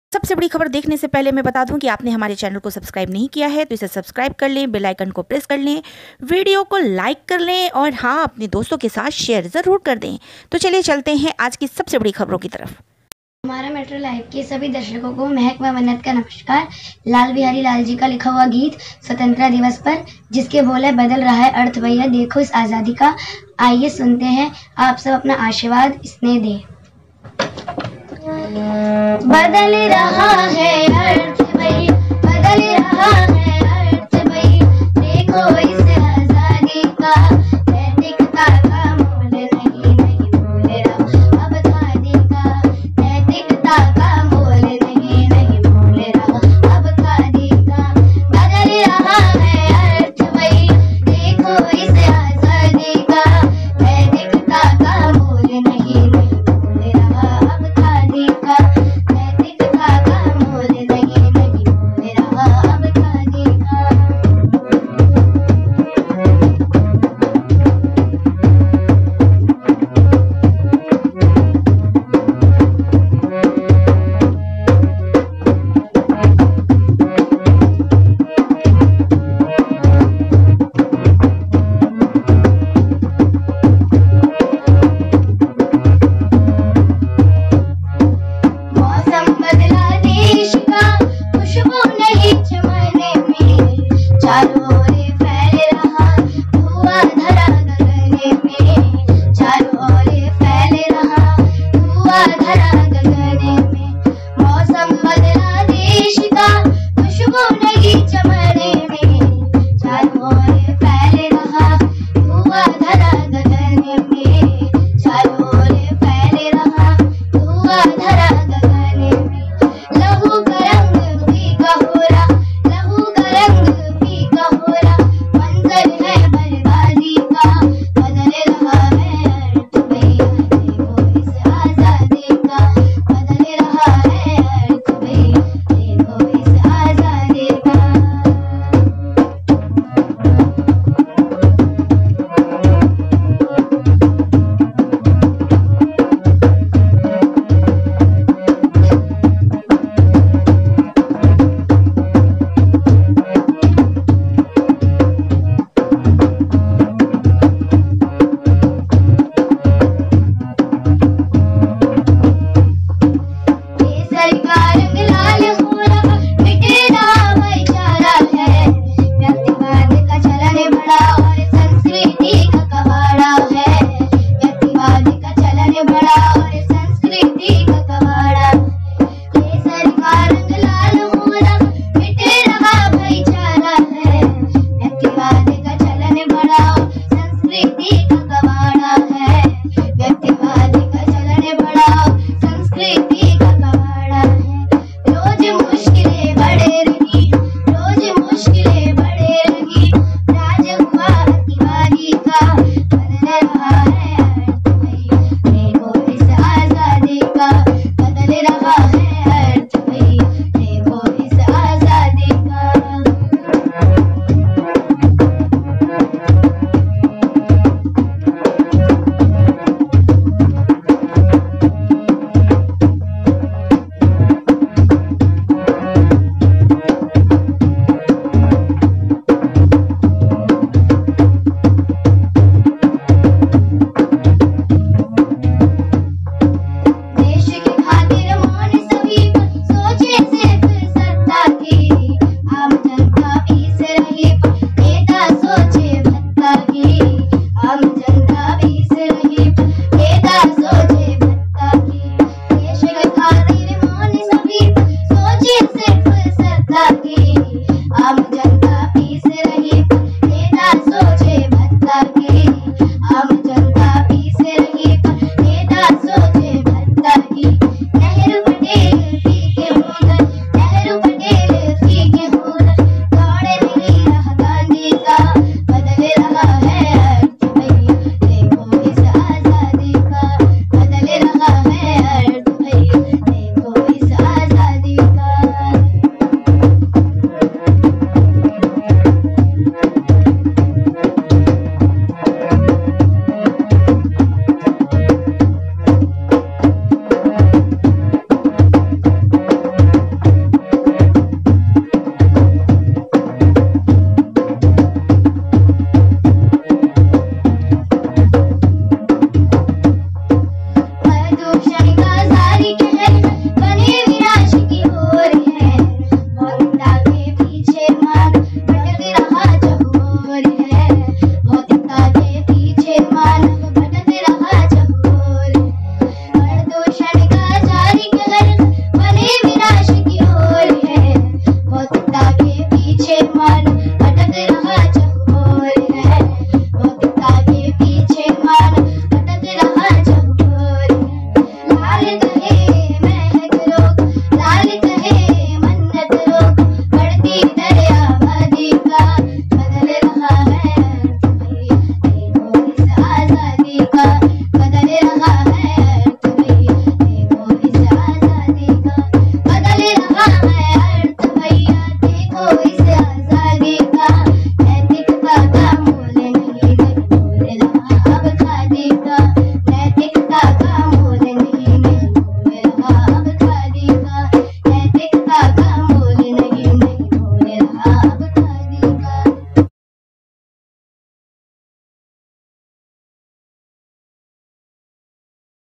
सबसे बड़ी खबर देखने से पहले मैं बता दूं कि आपने हमारे चैनल को सब्सक्राइब नहीं किया है तो इसे सब्सक्राइब कर लें, बेल आइकन को प्रेस कर लें, वीडियो को लाइक कर लें और हाँ, अपने दोस्तों के साथ शेयर ज़रूर कर दें। तो चलिए चलते हैं आज की सबसे बड़ी खबरों की तरफ। हमारा मेट्रो लाइव के सभी दर्शकों को महक व मन्नत का नमस्कार। लाल बिहारी लाल जी का लिखा हुआ गीत स्वतंत्रता दिवस पर, जिसके बोल है बदल रहा है अर्थ भैया देखो इस आज़ादी का। आइए सुनते हैं, आप सब अपना आशीर्वाद स्नेह दें। बदल रहा है